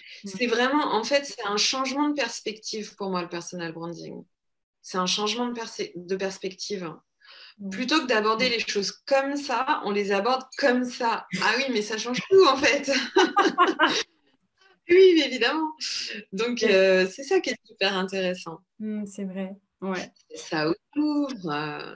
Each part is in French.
C'est vraiment, en fait, c'est un changement de perspective pour moi, le personal branding. C'est un changement de perspective. Mm. Plutôt que d'aborder les choses comme ça, on les aborde comme ça. Ah oui, mais ça change tout, en fait. Oui, évidemment. Donc, Yes. c'est ça qui est super intéressant. C'est vrai. Ouais. Ça ouvre,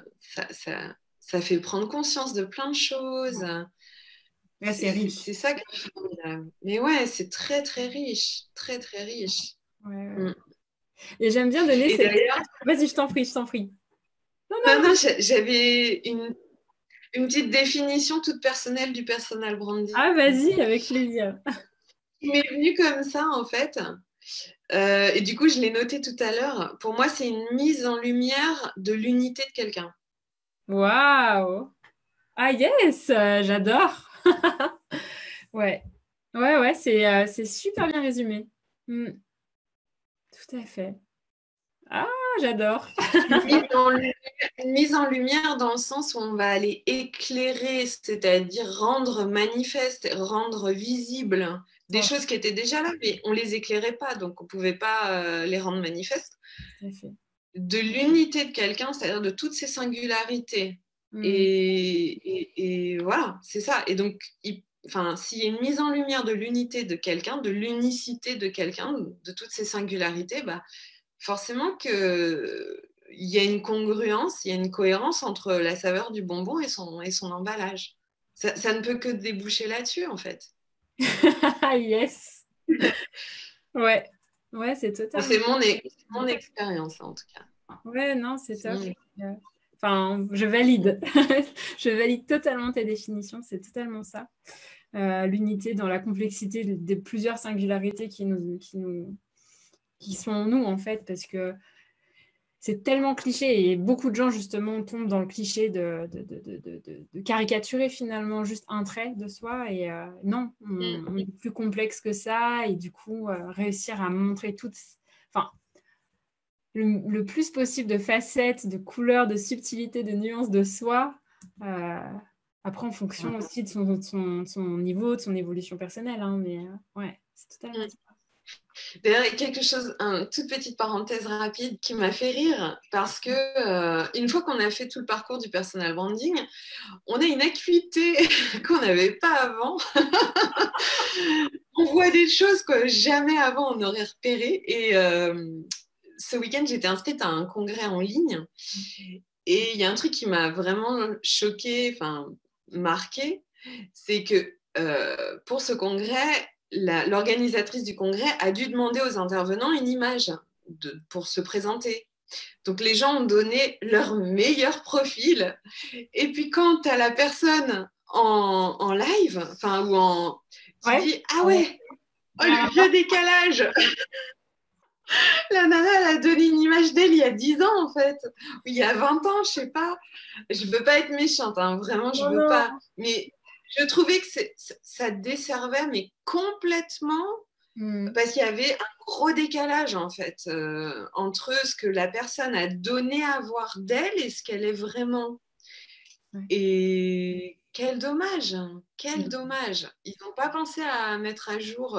ça fait prendre conscience de plein de choses. Ouais, c'est C'est riche. ça qui est formidable. Mais ouais, c'est très, très riche. Très, très riche. Ouais, ouais. Mm. Et j'aime bien donner Et cette... d'ailleurs, Vas-y, je t'en prie, je t'en prie. Non, non, non. non, j'avais une petite définition toute personnelle du personal branding Ah, vas-y, avec plaisir. qui m'est venue comme ça, en fait. Et du coup, je l'ai noté tout à l'heure. Pour moi, c'est une mise en lumière de l'unité de quelqu'un. Waouh! Ah, yes! J'adore! Ouais. Ouais, ouais, c'est super bien résumé. Mm, tout à fait. Ah, j'adore. Une mise en lumière, une mise en lumière dans le sens où on va aller éclairer, c'est-à-dire rendre manifeste, rendre visible des Ouais, choses qui étaient déjà là, mais on ne les éclairait pas, donc on ne pouvait pas les rendre manifestes. tout à fait. De l'unité de quelqu'un, c'est-à-dire de toutes ses singularités. Mm, Et voilà, c'est ça. Et donc, enfin, s'il y a une mise en lumière de l'unité de quelqu'un, de l'unicité de quelqu'un, de toutes ses singularités, bah, forcément qu'il y a une congruence, il y a une cohérence entre la saveur du bonbon et son emballage. Ça ne peut que déboucher là-dessus, en fait. yes. Ouais. Ouais, c'est Bon, totalement. c'est mon expérience, en tout cas. Ouais, non, c'est C'est top. mon- Euh, Enfin, je valide. Je valide totalement tes définitions. C'est totalement ça. L'unité dans la complexité des plusieurs singularités qui sont en nous, en fait, parce que c'est tellement cliché et beaucoup de gens, justement, tombent dans le cliché de caricaturer finalement juste un trait de soi. Et non, on est plus complexe que ça. Et du coup, réussir à montrer toutes. Enfin, le plus possible de facettes, de couleurs, de subtilités, de nuances de soi. Euh, Après, en fonction aussi de son niveau, de son évolution personnelle. Hein, mais ouais, c'est totalement ça. D'ailleurs, il y a quelque chose, une toute petite parenthèse rapide qui m'a fait rire parce que une fois qu'on a fait tout le parcours du personal branding, on a une acuité qu'on n'avait pas avant. On voit des choses que jamais avant on aurait repérées. Et ce week-end, j'étais inscrite à un congrès en ligne et il y a un truc qui m'a vraiment choquée, enfin marquée, c'est que pour ce congrès, l'organisatrice du congrès a dû demander aux intervenants une image pour se présenter. Donc les gens ont donné leur meilleur profil. Et puis quand tu as la personne en live, enfin, ou en. Tu Ouais. dis, ah ouais, oh, le vieux décalage. La nana, elle a donné une image d'elle il y a 10 ans, en fait. Ou il y a 20 ans, je sais pas. Je veux pas être méchante, hein, vraiment, je Non, veux non. pas. Mais je trouvais que ça desservait, mais complètement, Hmm. parce qu'il y avait un gros décalage, en fait, entre ce que la personne a donné à voir d'elle et ce qu'elle est vraiment. Ouais. Et quel dommage, hein, quel Hmm. dommage. Ils n'ont pas pensé à mettre à jour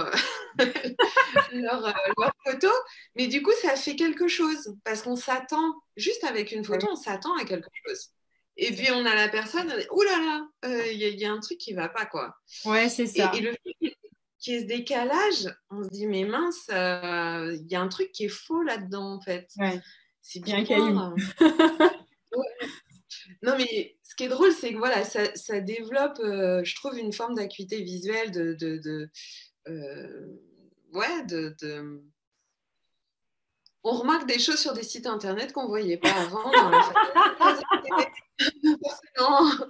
leur photo, mais du coup, ça fait quelque chose parce qu'on s'attend, juste avec une Ouais, photo, on s'attend à quelque chose. Et puis, on a la personne, ouh là là, il y a un truc qui va pas, quoi. ouais, c'est Et ça. le fait qu'il y ait ce décalage, on se dit, mais mince, il y a un truc qui est faux là-dedans, en fait. Ouais. C'est Il y a un caillou. bizarre. Ouais. Non, mais ce qui est drôle, c'est que voilà, ça développe, je trouve, une forme d'acuité visuelle, ouais, on remarque des choses sur des sites internet qu'on ne voyait pas avant dans la façon de présenter. Forcément.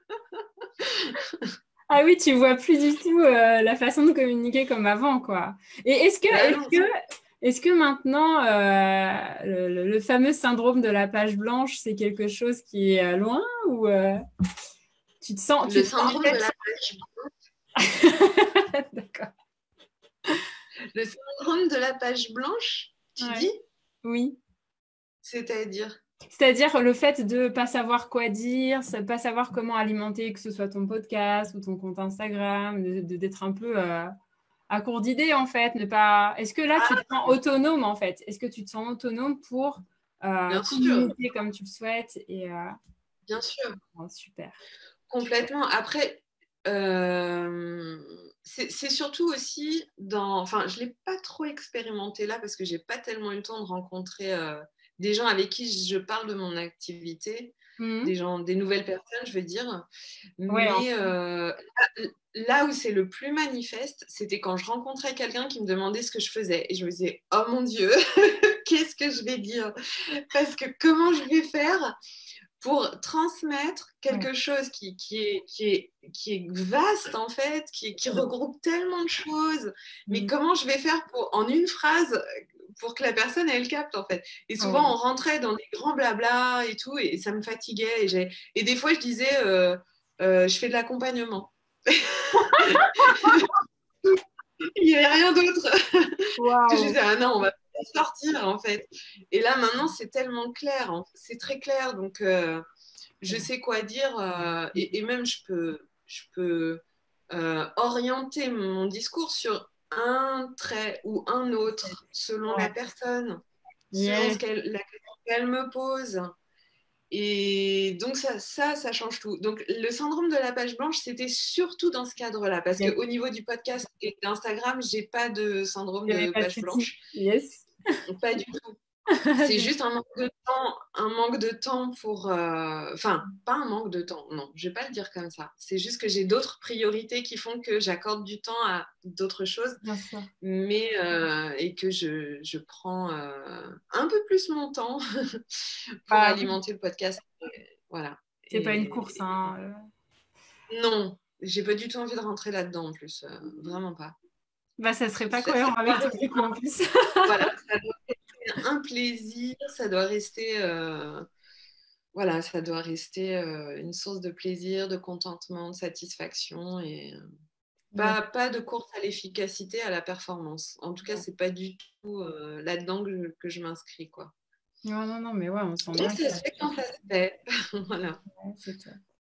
Ah oui, tu vois plus du tout la façon de communiquer comme avant, quoi. Et Bah non, est-ce que maintenant, le fameux syndrome de la page blanche, c'est quelque chose qui est loin ou tu le te sens syndrome de la page, D'accord. le syndrome de la page blanche, tu Ouais. dis, Oui. c'est-à-dire. C'est-à-dire le fait de pas savoir quoi dire, pas savoir comment alimenter, que ce soit ton podcast ou ton compte Instagram, d'être un peu à court d'idées, en fait. Ne pas... Est-ce que là, tu te sens autonome, en fait? Est-ce que tu te sens autonome pour Bien sûr, communiquer comme tu le souhaites et, bien sûr. oh, super. Complètement. Après, c'est surtout aussi dans... Enfin, je ne l'ai pas trop expérimenté là parce que je n'ai pas tellement eu le temps de rencontrer des gens avec qui je parle de mon activité, des gens, des nouvelles personnes, je veux dire. Ouais, Mais là où c'est le plus manifeste, c'était quand je rencontrais quelqu'un qui me demandait ce que je faisais. Et je me disais, oh mon Dieu, qu'est-ce que je vais dire? Parce que comment je vais faire pour transmettre quelque chose qui est vaste en fait, qui regroupe tellement de choses, mais comment je vais faire pour, en une phrase pour que la personne elle capte en fait. Et souvent on rentrait dans des grands blabla et tout, et ça me fatiguait. Et des fois je disais, je fais de l'accompagnement. Il n'y avait rien d'autre. Je Waouh. disais, ah non, on va sortir en fait. Et là maintenant c'est tellement clair, c'est très clair, donc je sais quoi dire et même je peux orienter mon discours sur un trait ou un autre selon la personne, selon Yes. la question qu'elle me pose. Et donc ça change tout. Donc le syndrome de la page blanche, c'était surtout dans ce cadre-là, parce Yes. qu'au niveau du podcast et d'Instagram, j'ai pas de syndrome Il n'y avait de pas de page souci. blanche. Yes. Pas du tout. C'est juste un manque de temps pour... Enfin, pas un manque de temps, non, je vais pas le dire comme ça. C'est juste que j'ai d'autres priorités qui font que j'accorde du temps à d'autres choses, Bien sûr. mais et que je prends un peu plus mon temps pour Bah, oui, alimenter le podcast. Voilà. c'est pas une course, hein. Non, j'ai pas du tout envie de rentrer là-dedans en plus, vraiment pas. Bah, ça serait pas Ça cohérent avec doit, toi, du coup, en plus. voilà, ça doit rester un plaisir, ça doit rester... voilà, ça doit rester une source de plaisir, de contentement, de satisfaction et Yes. pas de course à l'efficacité, à la performance. En tout cas, c'est pas du tout là-dedans que je m'inscris, quoi. Non, non, non, mais ouais, on sent Donc, bien que ça se fait quand ça se fait. Voilà. c'est top.